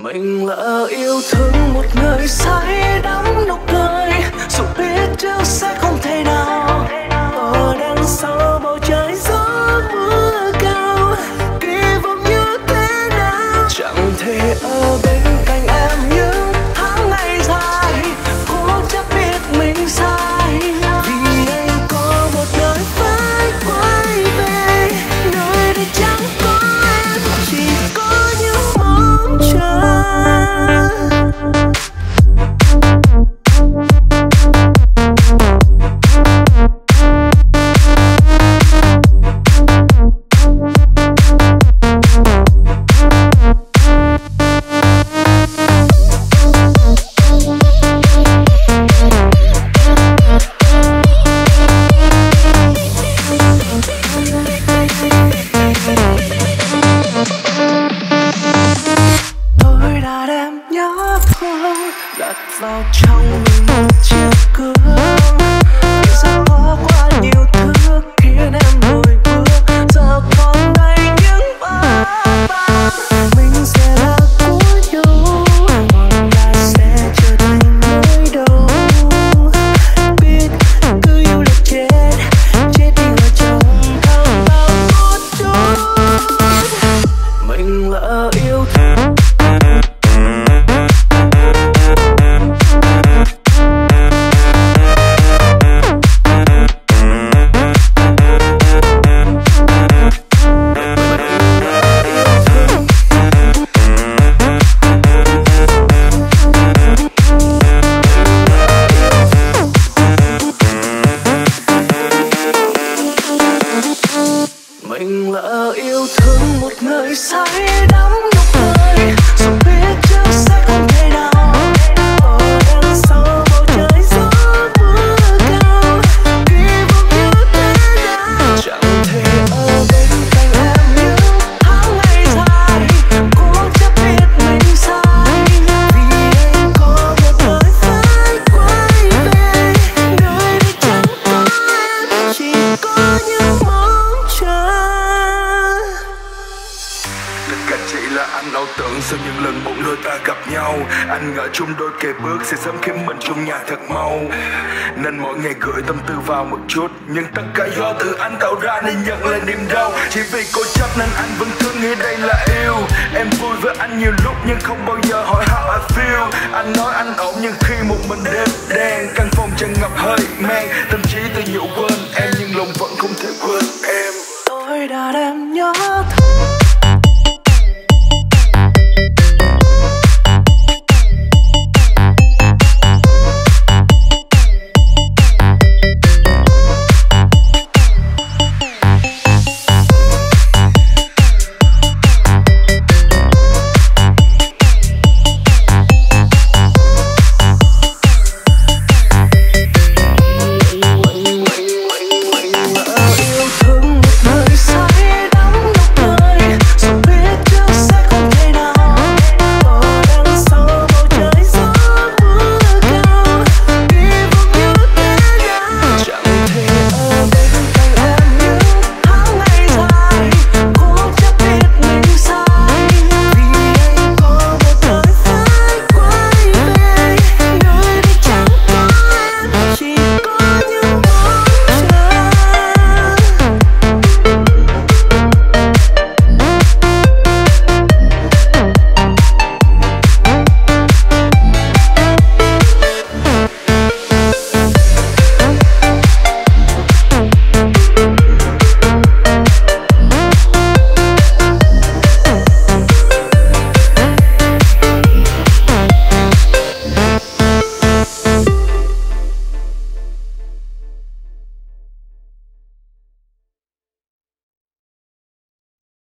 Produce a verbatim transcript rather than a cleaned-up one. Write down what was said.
Mình lỡ yêu thương một người say đắm nụ cười, dù biết trước sẽ không thể nào. Ở đằng sau bầu trời gió mưa cao, kỳ vọng như thế nào chẳng thể ở bên cạnh em những tháng ngày dài. Cố chấp biết mình sai, vì anh có một đời phải quay về, nơi đây chẳng có em, chỉ có những mong chờ. Vào trong mình một chiếc gương, vì sao có quá nhiều thứ khiến em lùi bước. Giờ còn đây những ba ba mình sẽ là của nhau, hoặc là sẽ trở thành nơi đâu. Biết cứ yêu là chết, chết đi vào trong thao bao một chút. Mình lỡ yêu thương. Mình lỡ yêu thương một người say đắm nụ cười, dù biết trước sẽ không thể nào. Ở đằng sau bầu trời gió mưa cao, kỳ vọng như thế nào chẳng thể ở bên cạnh em những tháng ngày dài. Cố chấp biết mình sai, vì anh có một đời phải quay về, nơi đây chẳng có em, chỉ có những mong chờ. Tất cả chỉ là anh ảo tưởng sau những lần bốn đôi ta gặp nhau. Anh ngỡ chung đôi kề bước sẽ sớm khiến mình chung nhà thật mau, nên mỗi ngày gửi tâm tư vào một chút. Nhưng tất cả do từ anh tạo ra nên nhận lại niềm đau. Chỉ vì cố chấp nên anh vẫn thương nghĩ đây là yêu. Em vui với anh nhiều lúc nhưng không bao giờ hỏi how I feel. Anh nói anh ổn nhưng khi một mình đêm đen, căn phòng tràn ngập hơi men, tâm trí tự nhủ quên em nhưng lòng vẫn không thể quên em. Tôi đã đem nhớ thương